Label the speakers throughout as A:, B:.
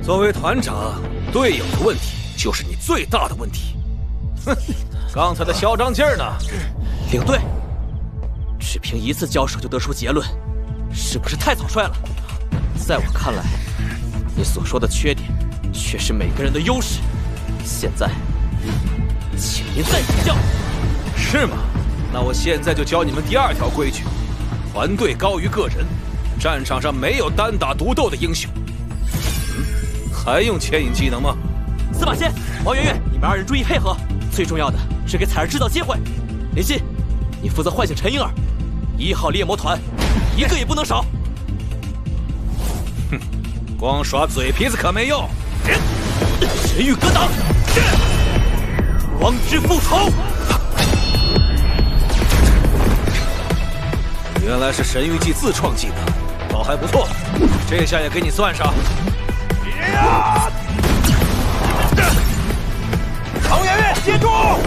A: 作为团长，队友的问题就是你最大的问题。哼，刚才的嚣张劲儿呢？
B: 领队，只凭一次交手就得出结论，是不是太草率了？在我看来，你所说的缺点，却是每个人的优势。现在，请您再指教。
A: 是吗？那我现在就教你们第2条规矩：团队高于个人，战场上没有单打独斗的英雄。还用牵引技能吗？
B: 司马迁、王媛媛，你们2人注意配合，最重要的是给彩儿制造机会。林欣，你负责唤醒陈婴儿，1号猎魔团1个也不能少。
A: 哼，光耍嘴皮子可没用。
B: 神域格挡，光之复仇。
A: 原来是神域技自创技能，倒还不错，这下也给你算上。
C: 唐媛媛，接住！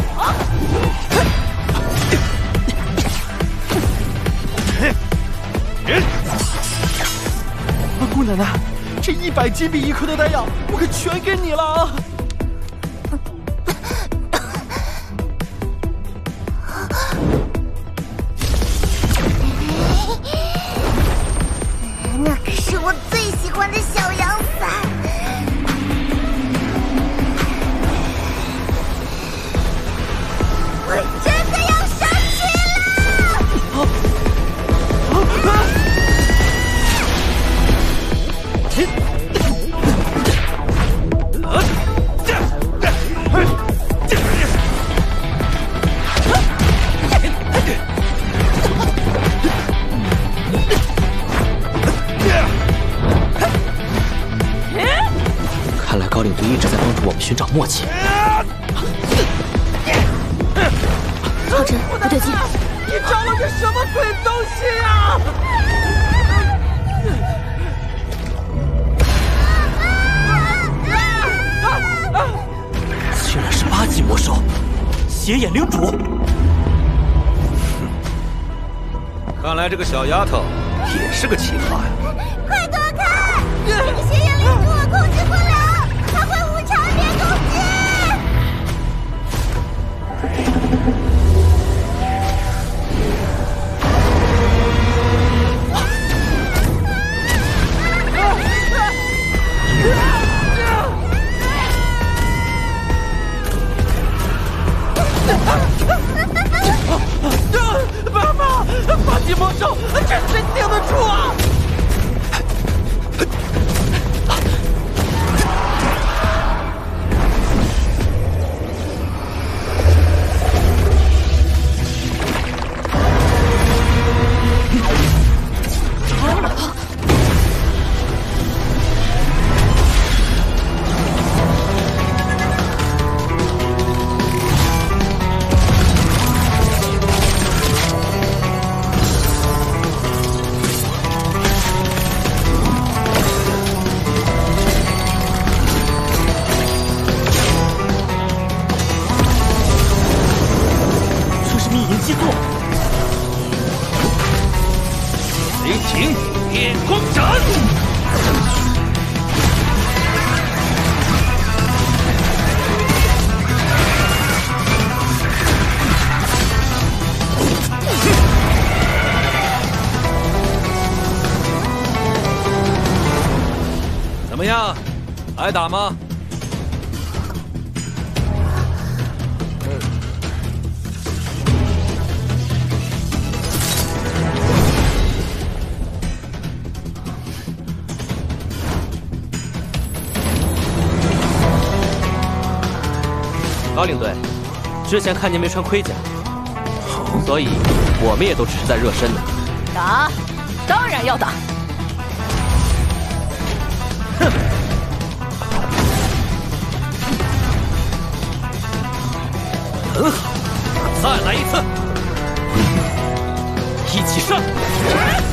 D: 姑奶奶，这100金币1颗的丹药，我可全给你了啊！
E: 那可是我最喜欢的小阳伞。我真的要上去了！
B: 看来高领队一直在帮助我们寻找默契。
E: 浩辰，不对劲！
D: 你找了个什么鬼东西呀？
B: 竟然是8级魔兽，邪眼领主。
A: 看来这个小丫头也是个奇葩呀！
E: 快躲开！这个邪眼领主我控制不了，他会无差别攻击。
D: 爸爸，8级魔兽，这谁顶得住啊？
A: 雷霆电光斩！怎么样，挨打吗？
B: 高领队，之前看您没穿盔甲，所以我们也都只是在热身呢。
F: 打，当然要打。
B: 哼！很好，再来一次，一起上！